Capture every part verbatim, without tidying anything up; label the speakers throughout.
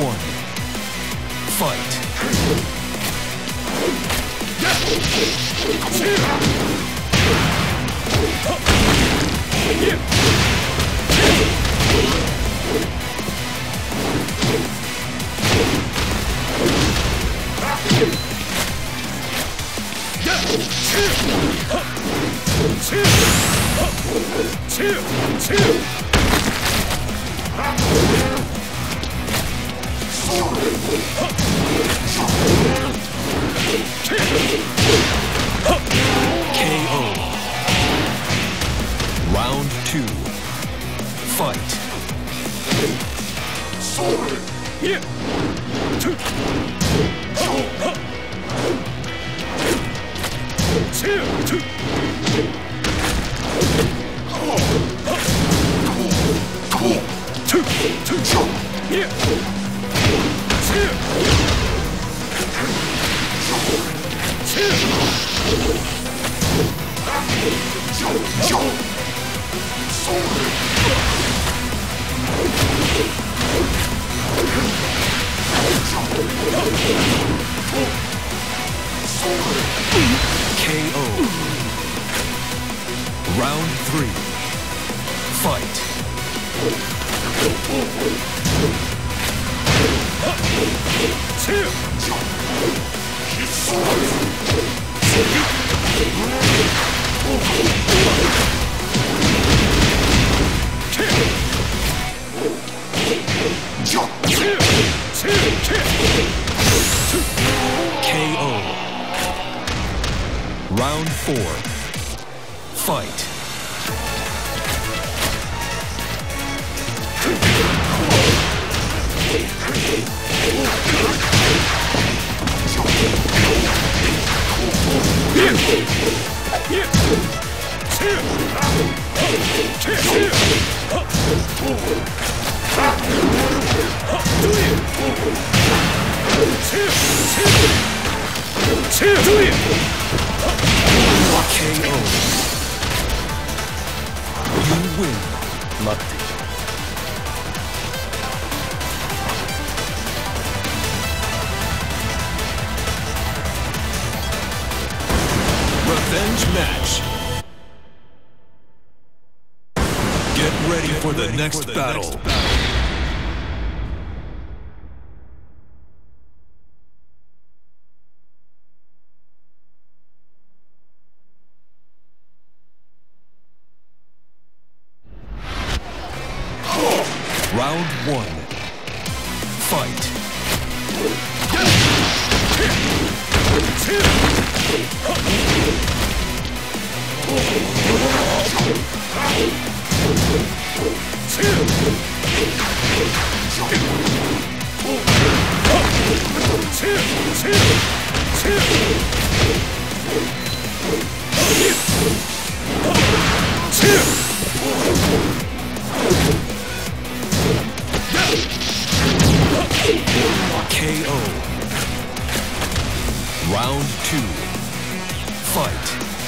Speaker 1: one. Fight. K O. Round two. Fight. Yeah. Two. Two. Two. Two. Yeah. Two. K O. Round three. Fight. K O. Round four. Fight. K O. You win. Matti. Revenge match. Get ready for the next battle. Round one. Fight. K O. Round two. Fight.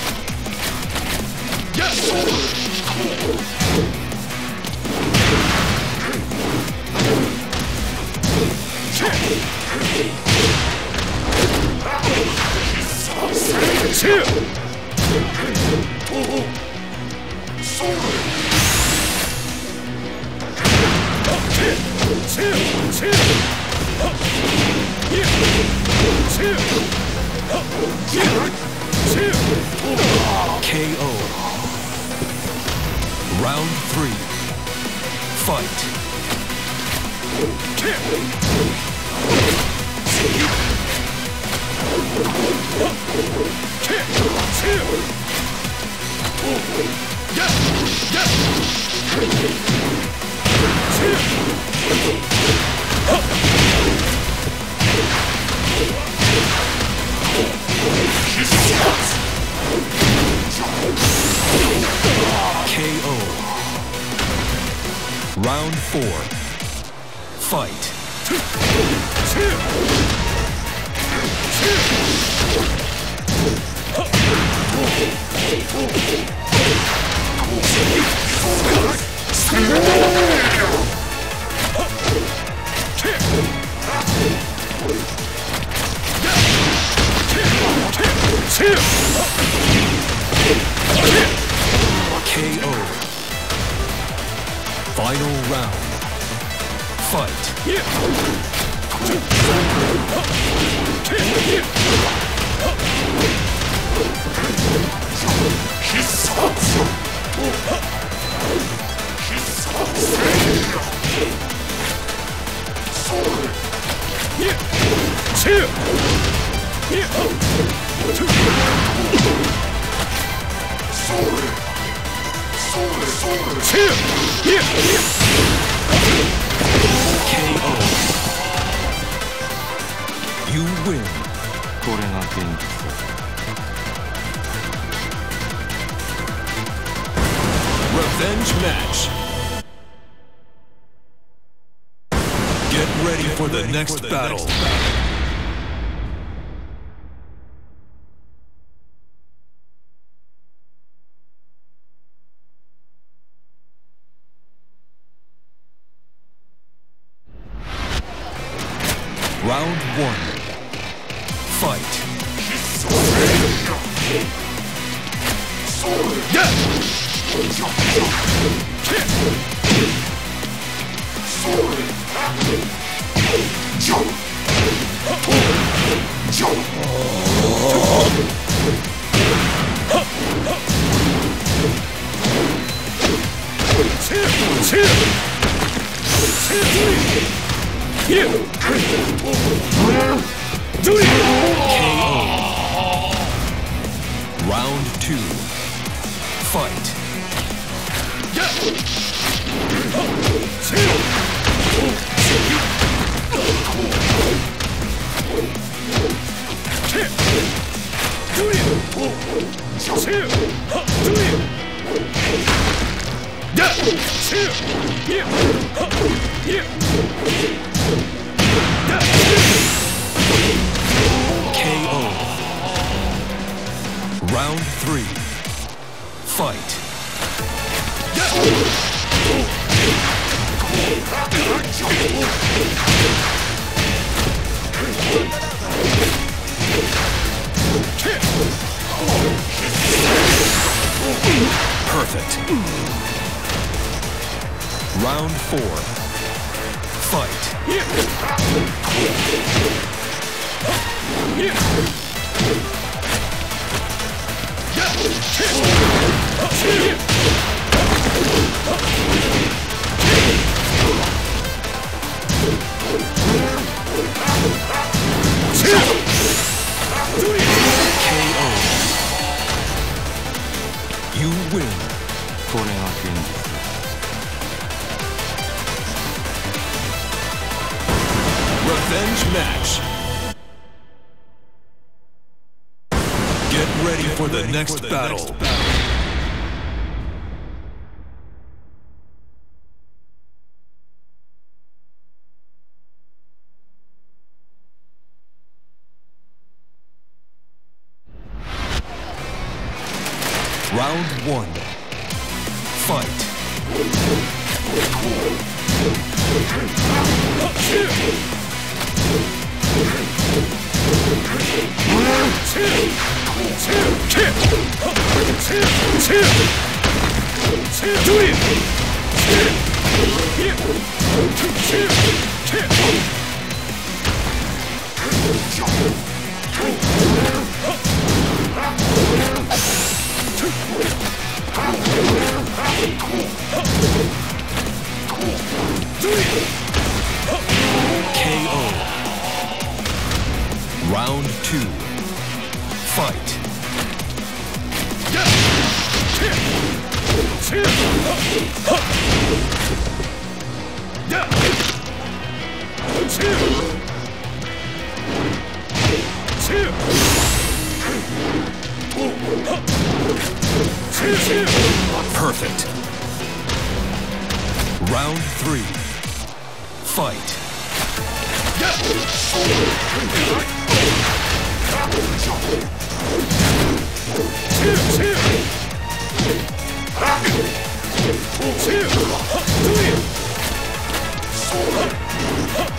Speaker 1: K O. Round three. Fight. K O. Round four. Fight. K O. K O. Final round. Fight. K O. You win.
Speaker 2: これが現実。
Speaker 1: Revenge match. Get ready for the next battle. Round one. Fight. Yeah! Round two. Fight. K O. Round three. Fight. Perfect. Round four. Fight. K O. You win.
Speaker 2: これが現実。
Speaker 1: Revenge match. Get ready for the next battle. Round one. Fight. K O. Round two. Fight. Perfect. Round three. Fight.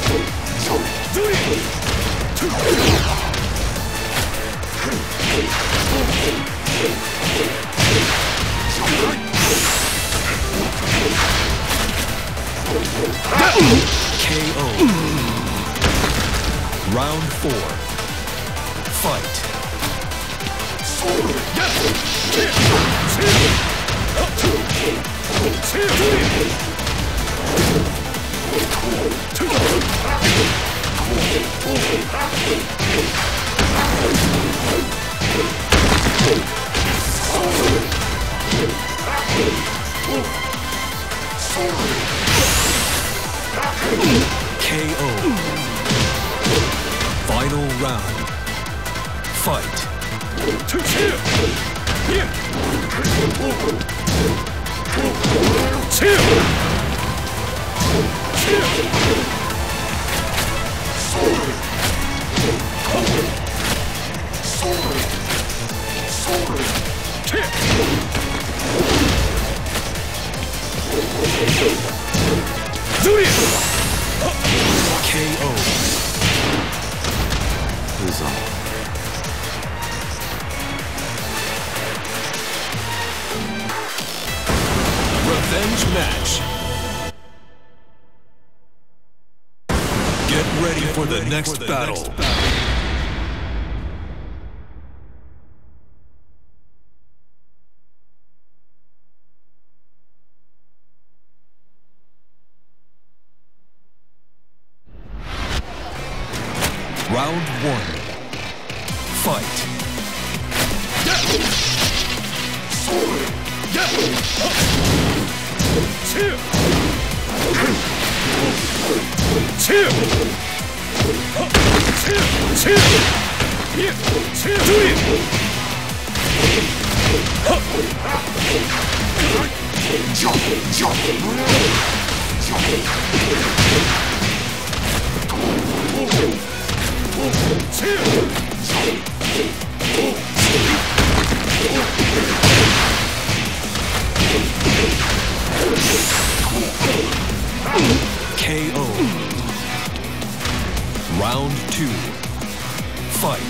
Speaker 1: Do it! Round four. Fight. K O. Final round. Fight. K O. Revenge match. Get ready for the next battle. Round one. Fight. K O. Round two. Fight.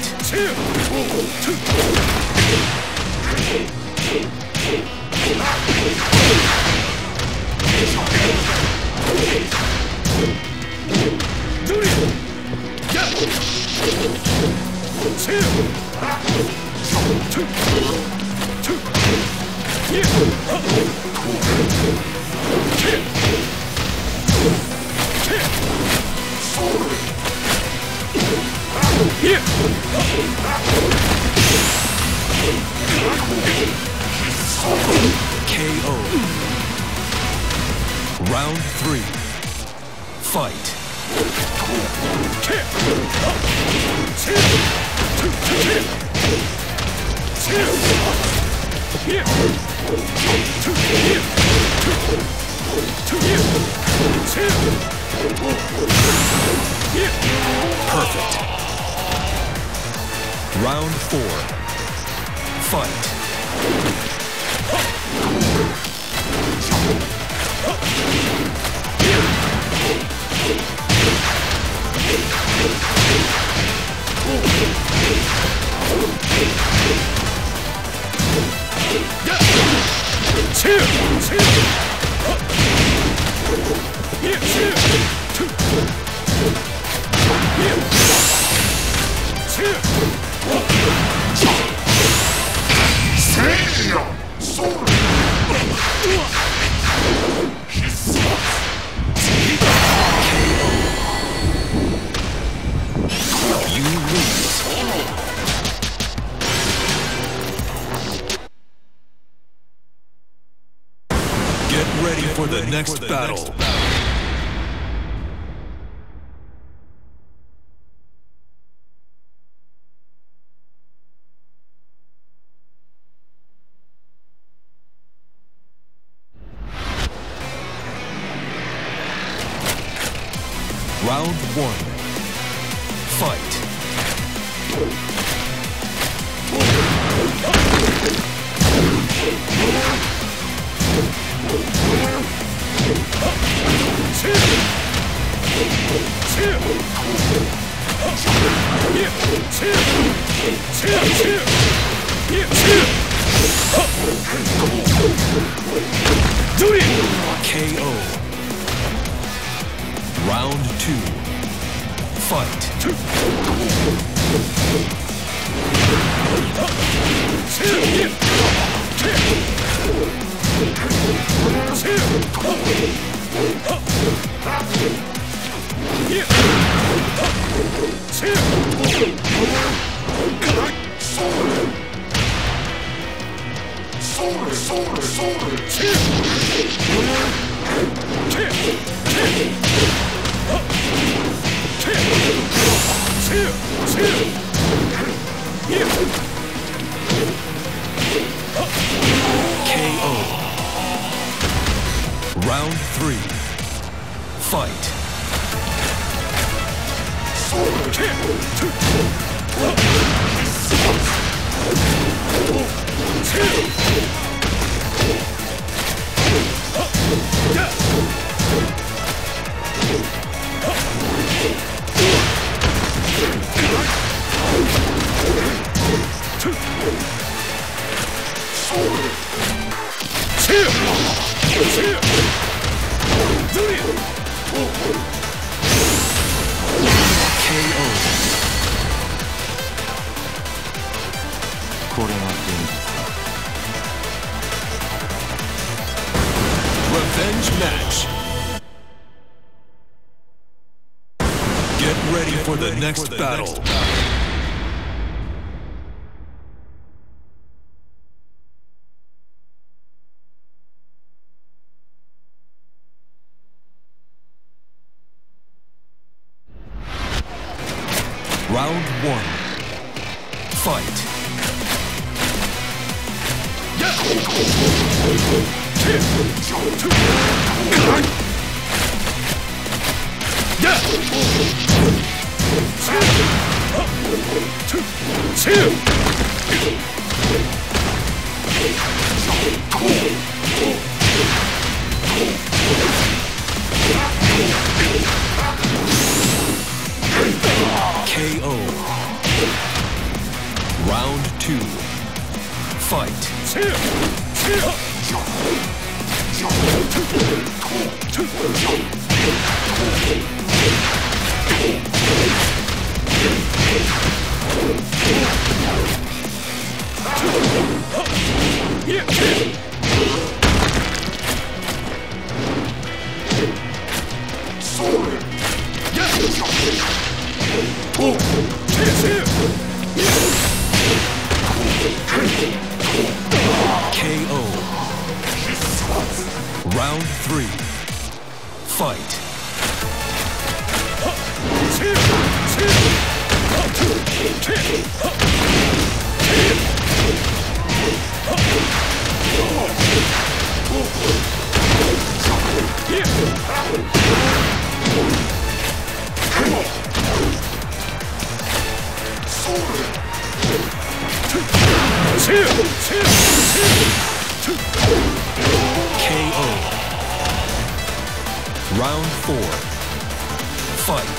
Speaker 1: K O. Round three. Fight. Perfect. Round four. Fight. Get ready for the next battle. Round one. Fight. K O. Round two. Fight. K O. Round three. Fight. Revenge match. Get ready for the next battle. Round one. Fight. K O. Round two. Fight. K O. Round three. Fight. K O. Round four. Fight.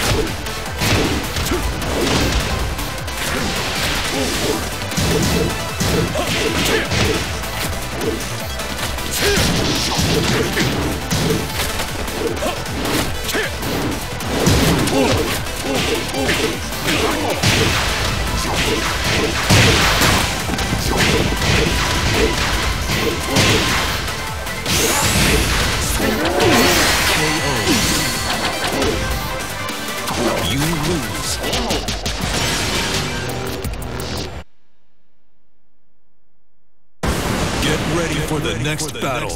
Speaker 1: You lose. Get ready for the next battle.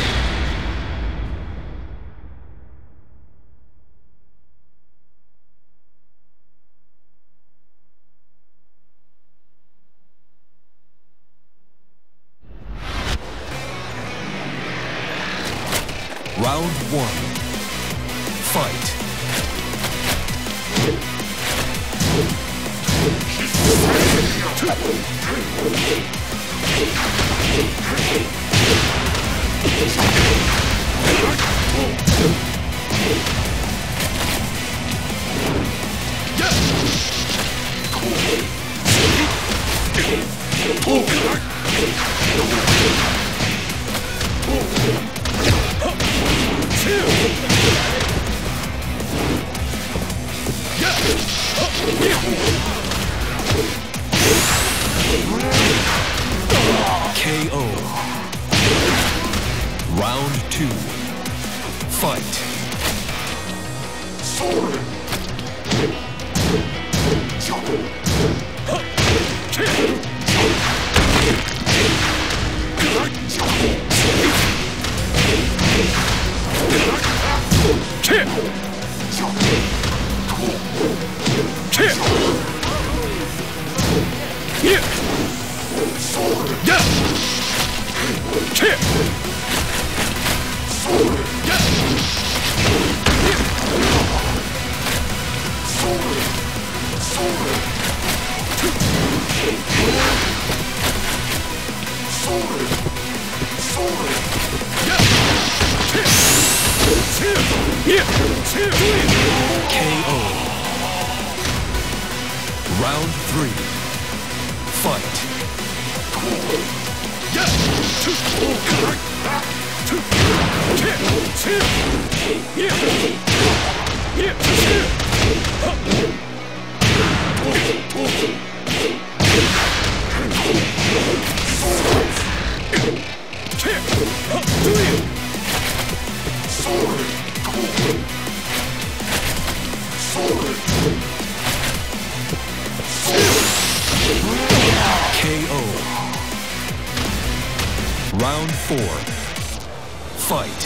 Speaker 1: Round one. Fight. K O. Round three. Fight. K O. Round four. Fight.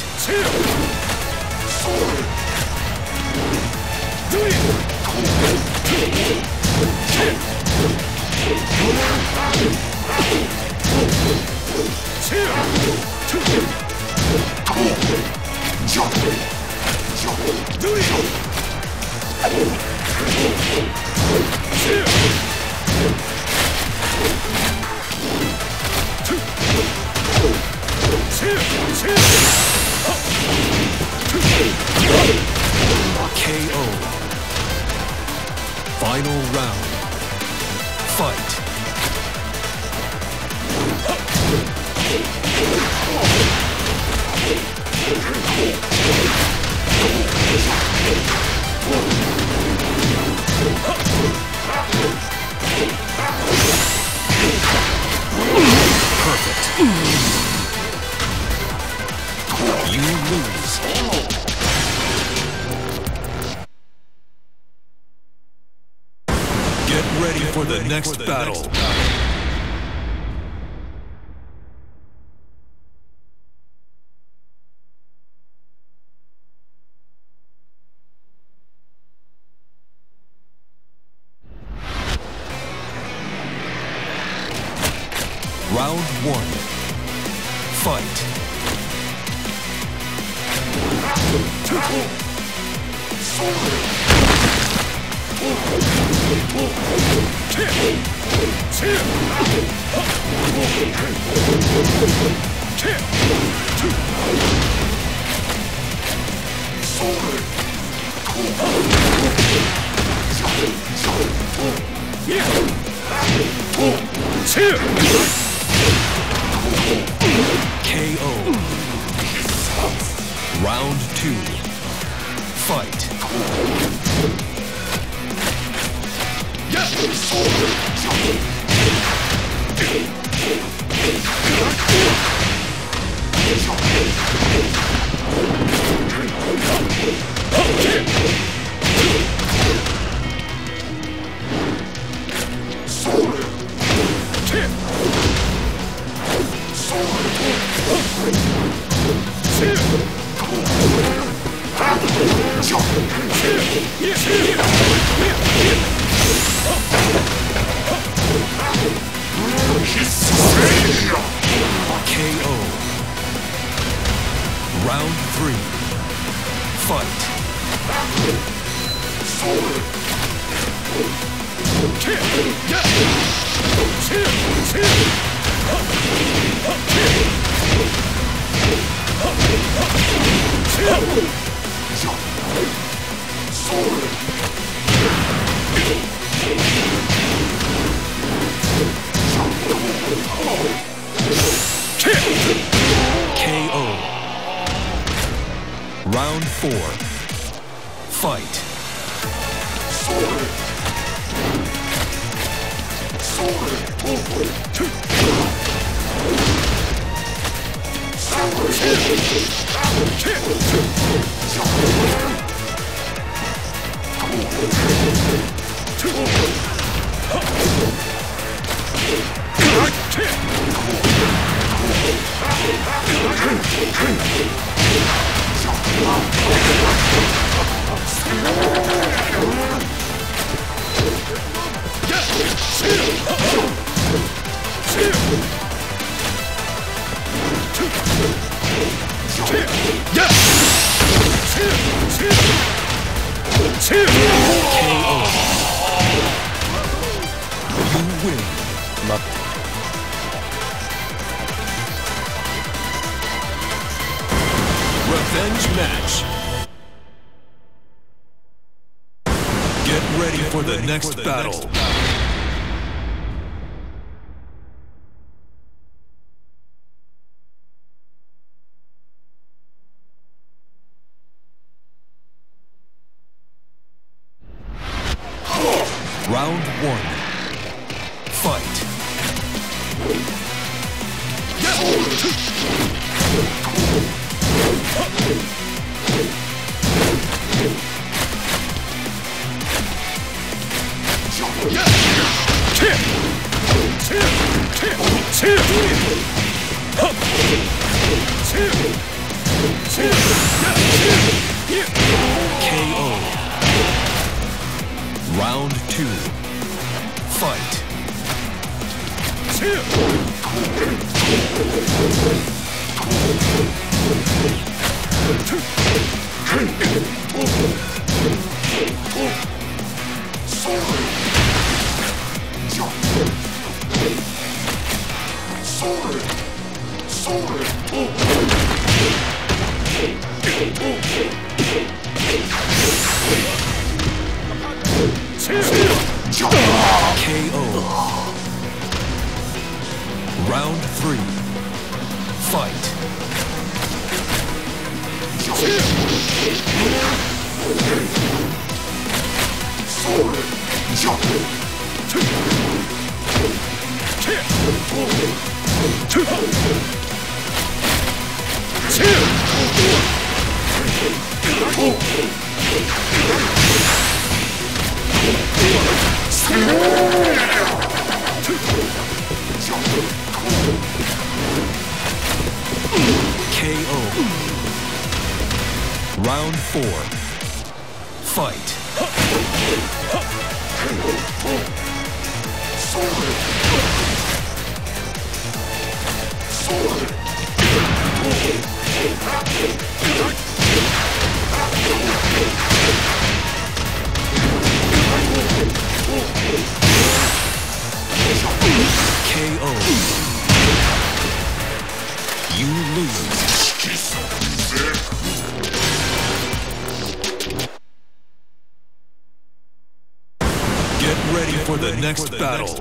Speaker 1: K O. Final round. Fight. Perfect. You lose. Get ready for the next battle. Round one. Fight. K O. Round two. Fight. K O. Round three. Fight. K O. Round four. Fight. K O. Get ready for the next battle. Round one. Fight. K O. Round two. Fight. K O. Round three. Fight. K O. Round four. Fight. K O. You lose. Get ready for the next battle.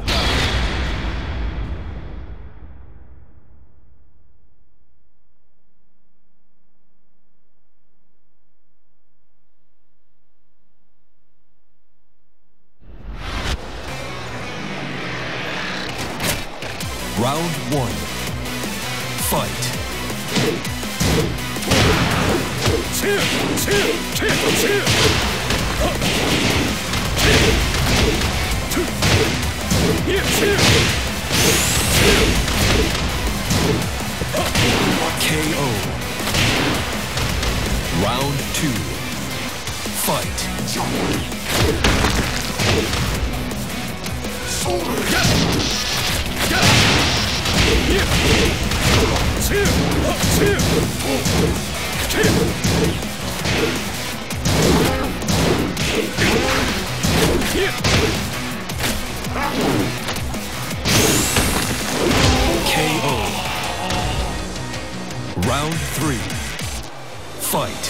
Speaker 1: Round one. Fight. K O. Round two. Fight. K O. Round three. Fight.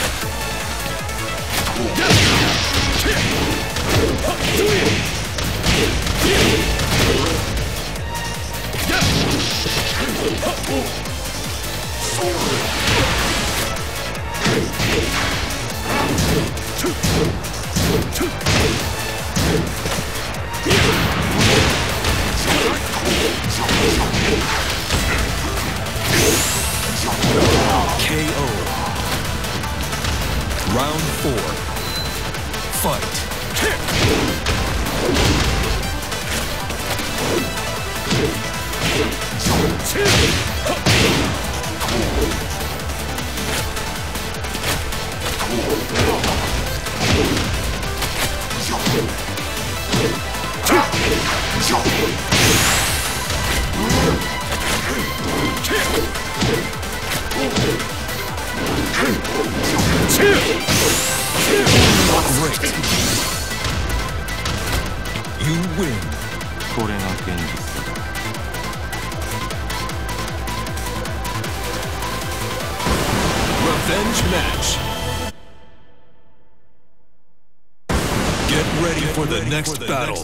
Speaker 1: K O. Round four. Fight. Great. You win.
Speaker 2: これが現実だ。
Speaker 1: Revenge match. Get ready for the next battle.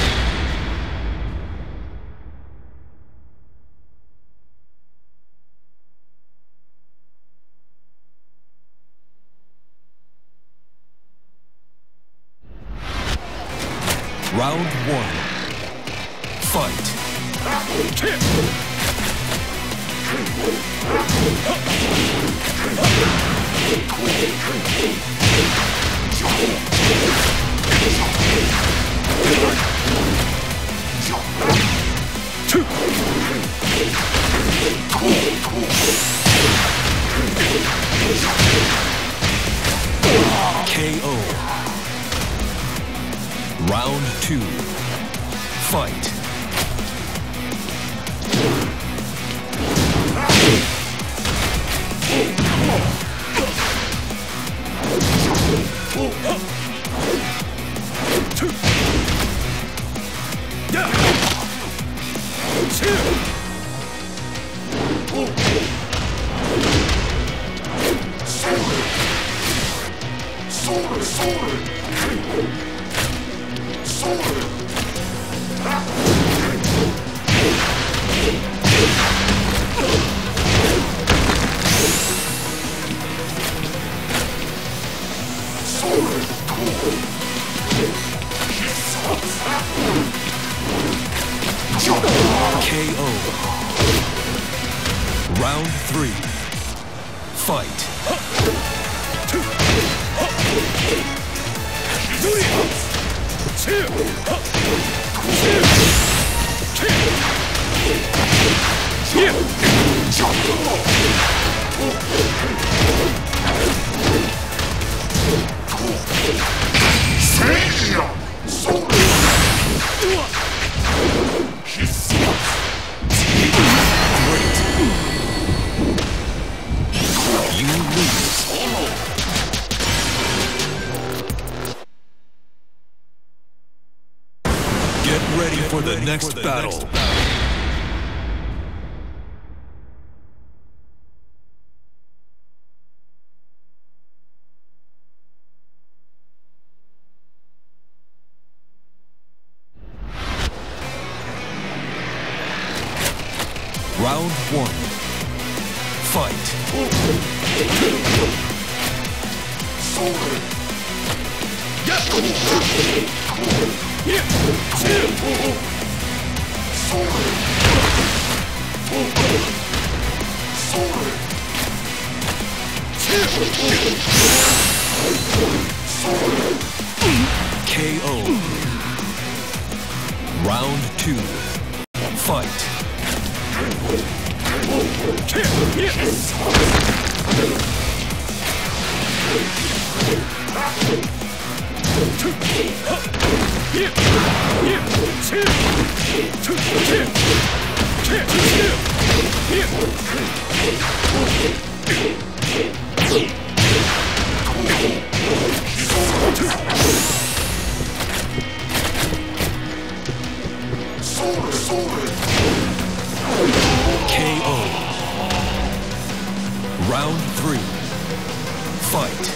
Speaker 1: Round one. Fight. K O. Round two. Fight. K O. Round three. Fight. Get ready for the next battle. Round one. Fight. K O. Round two. Fight. K O. Round three. Fight.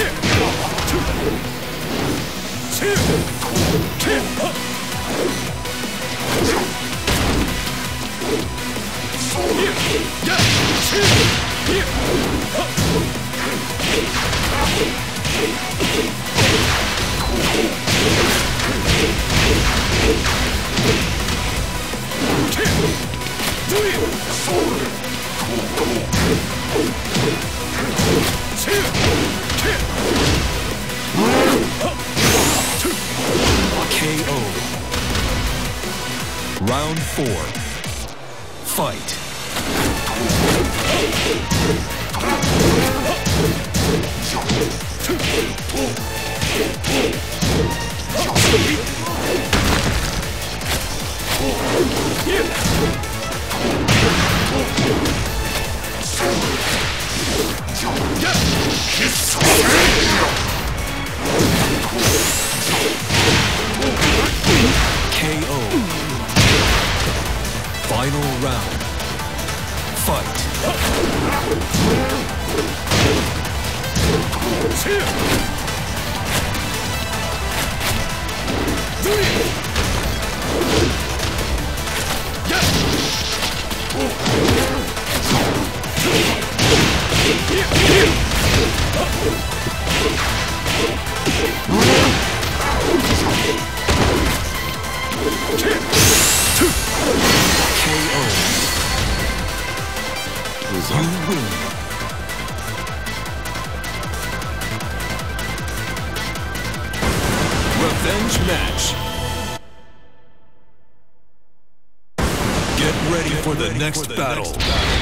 Speaker 1: K O. Round four. Fight. K O. Final round. Fight. revenge match. Get ready for the next battle.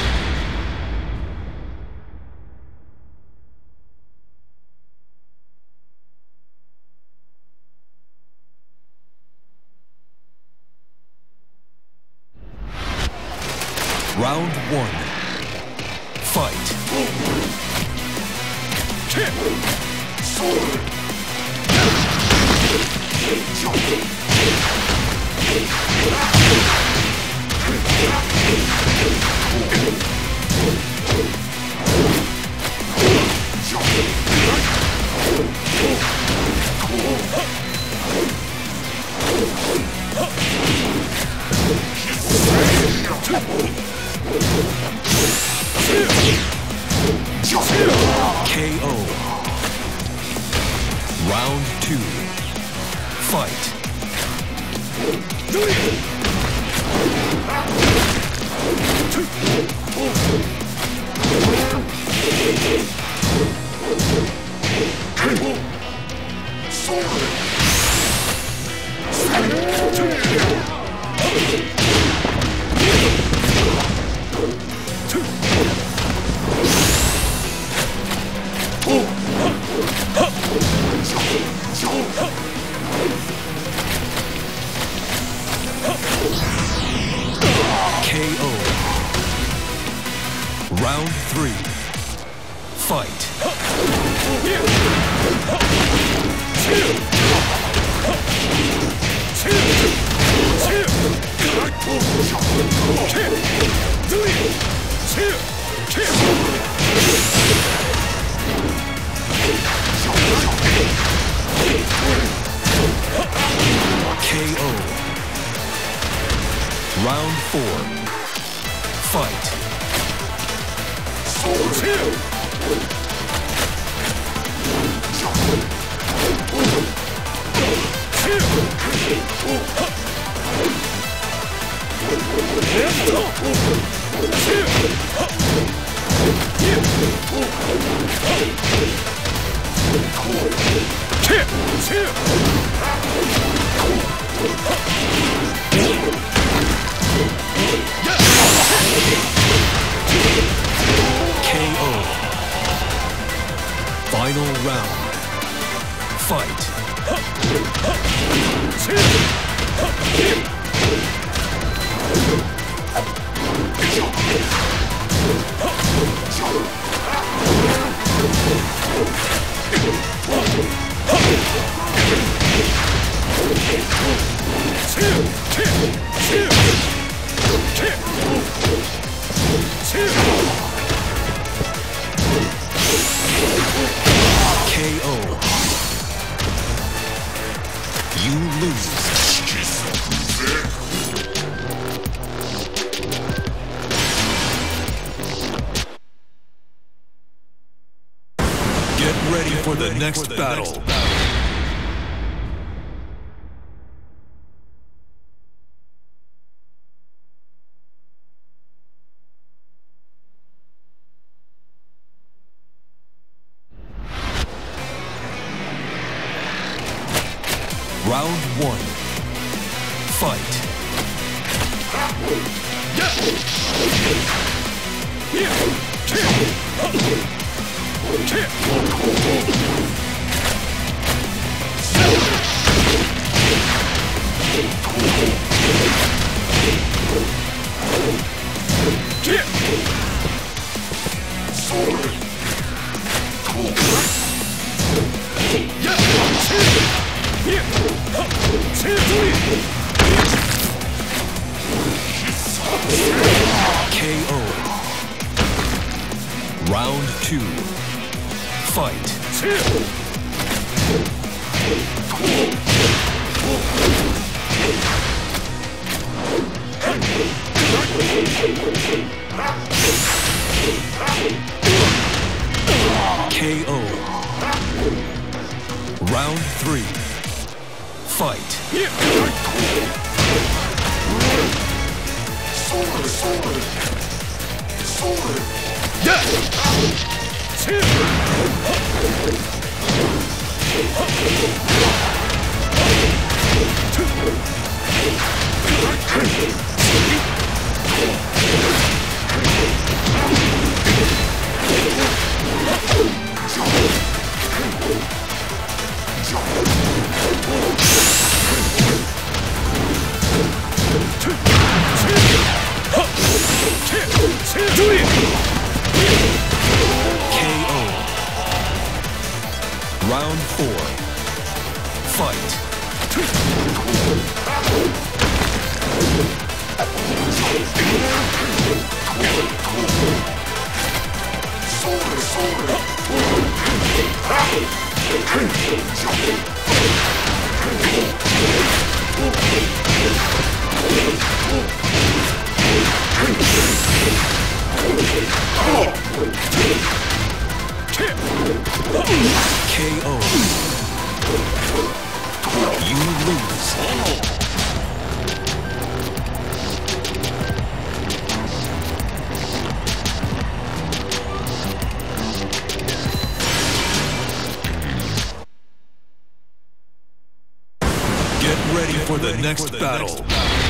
Speaker 1: Round one. Fight. Kick. Sword. K O. Round two. Fight. K O. Round three. Fight. K O. Round four. Fight. K O. Final round. Fight. K O. You lose. Get ready for the next battle. Round one. Fight. K O. Round two. Fight. K O. Round three. Fight. Sword, sword, sword. Yeah. Two. K O. You lose. Get ready for the next battle.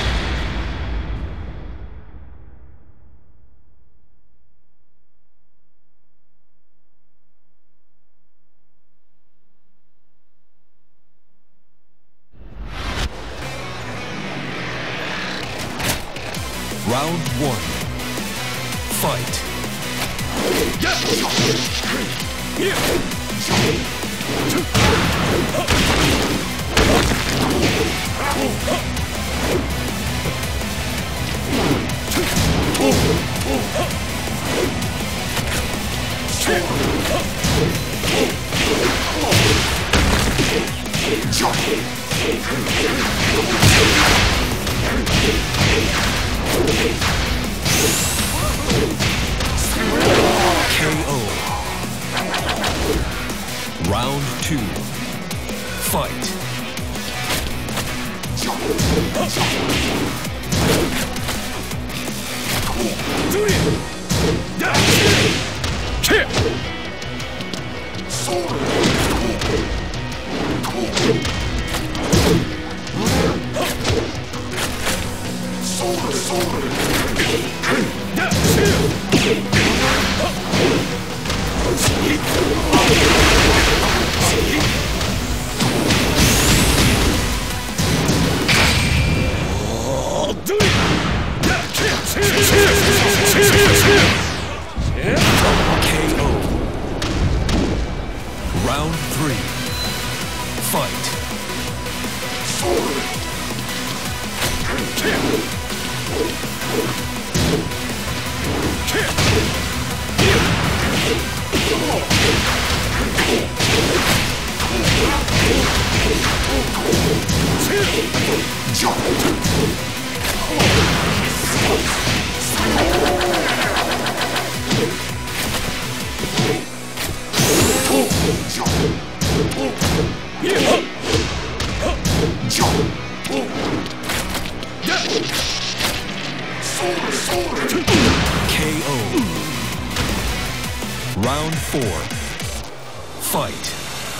Speaker 1: Round one. Fight. K O. Round two. Fight. K O. Round three. Fight. K O. Round four. Fight.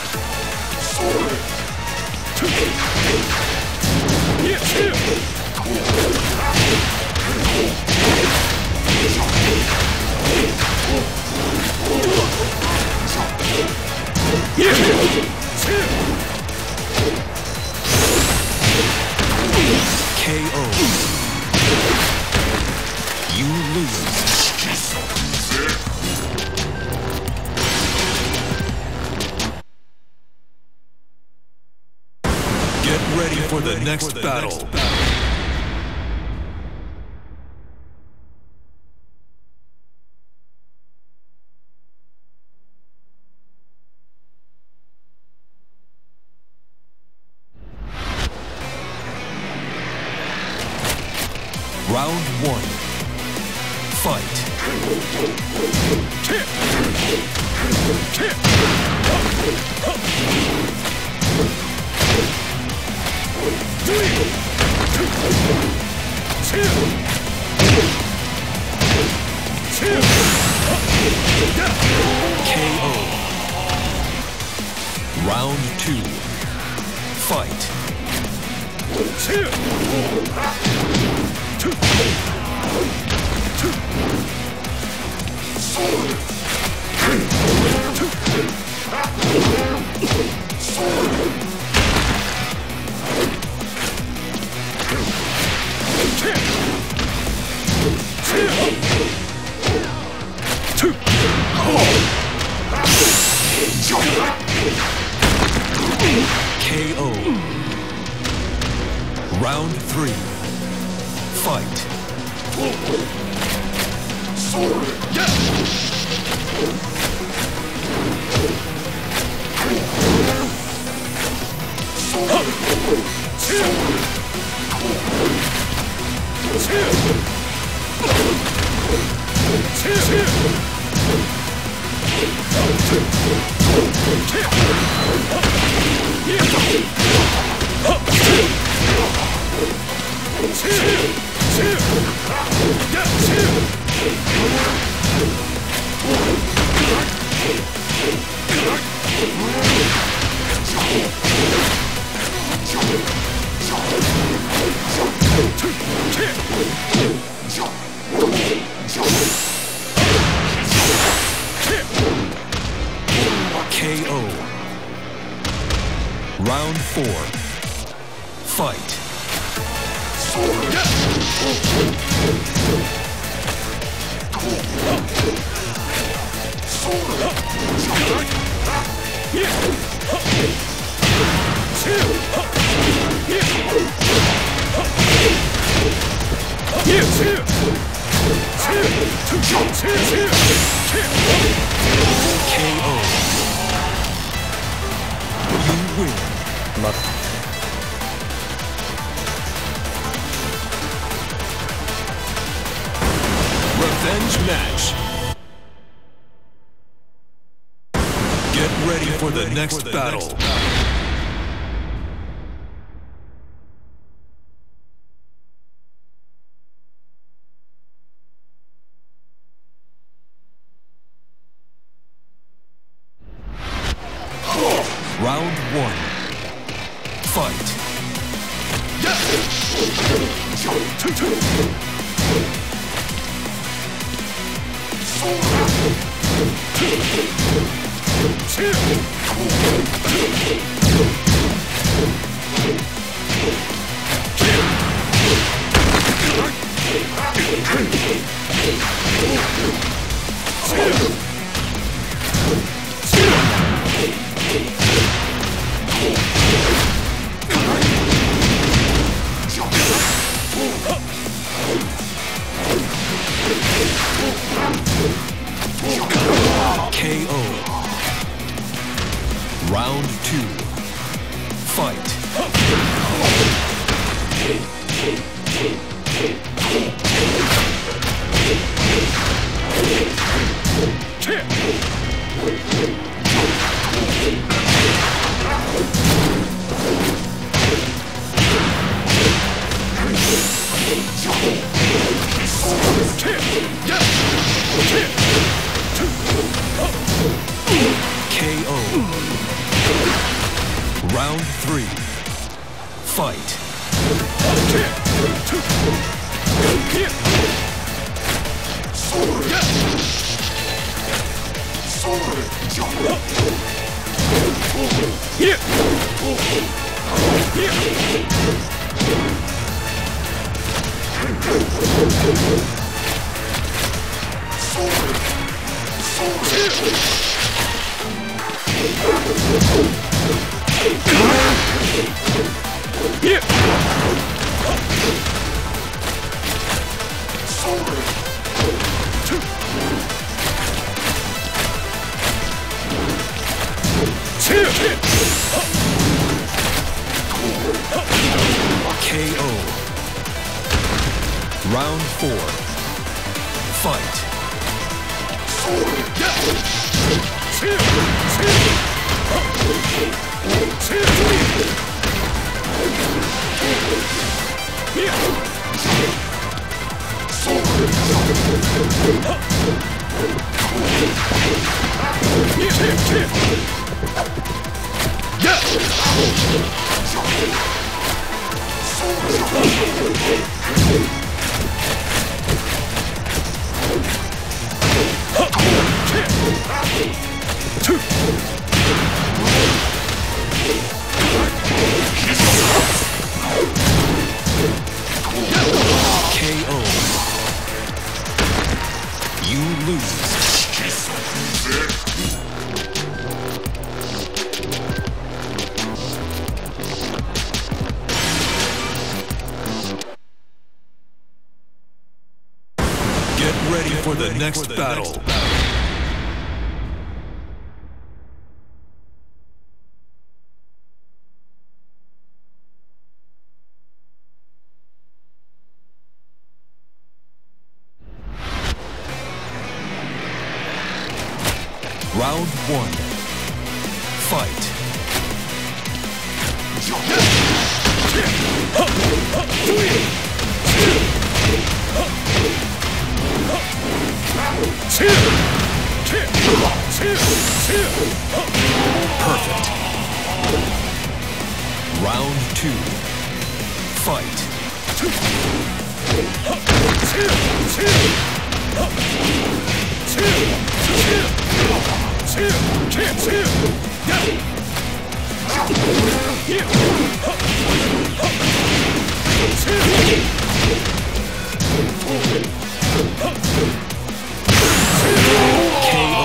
Speaker 1: K O. You lose. Get ready for the next battle. Round one. Fight. K O. Round two. Fight. K O. Round three. Fight. K O. Round four. Fight. K O. You win. Revenge match. Get ready for the next battle. Round one. Fight. K O. Round two. Fight. K O. Round three. Fight. K O. Round four. Fight. K O. You lose. ready for the next battle. Round one. Fight. Perfect. Round two. Fight. K O.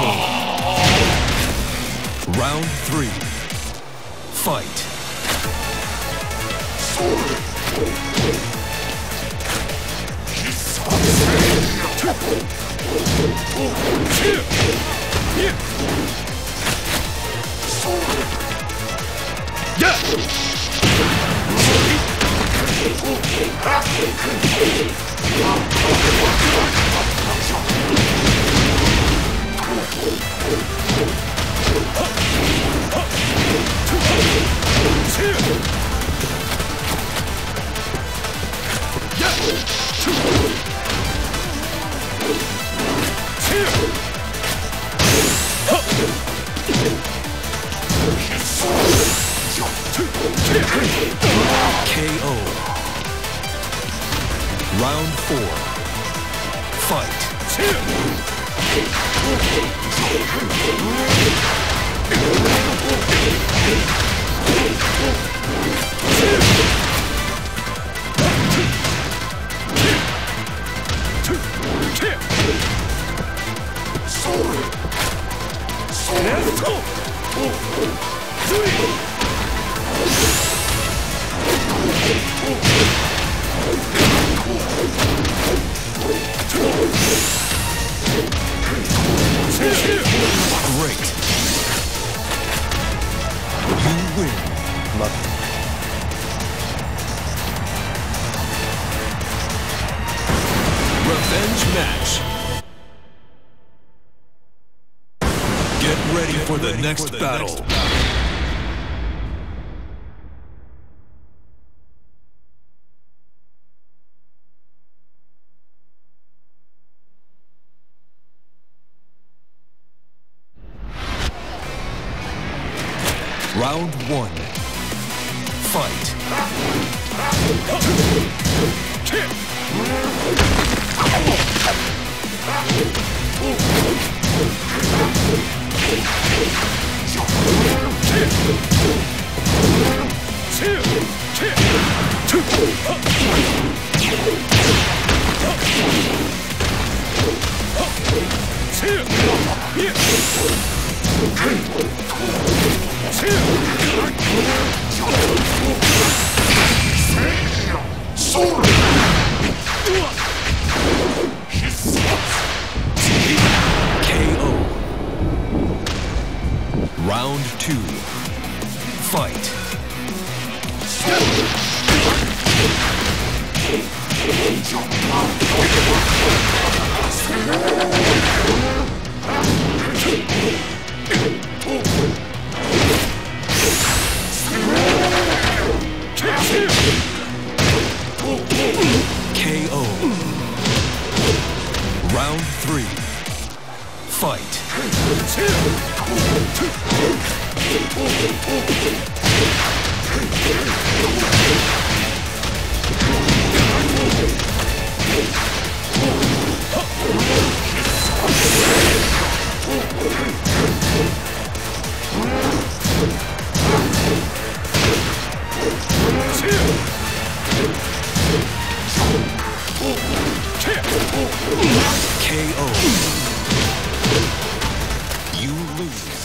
Speaker 1: Round three. Fight. K O. Round four. Fight. Great. You win. Lucky. Revenge match. Get ready for the next battle. Round one. Fight. K O. Round two. Fight. K O. Round three. Fight. K O. You lose.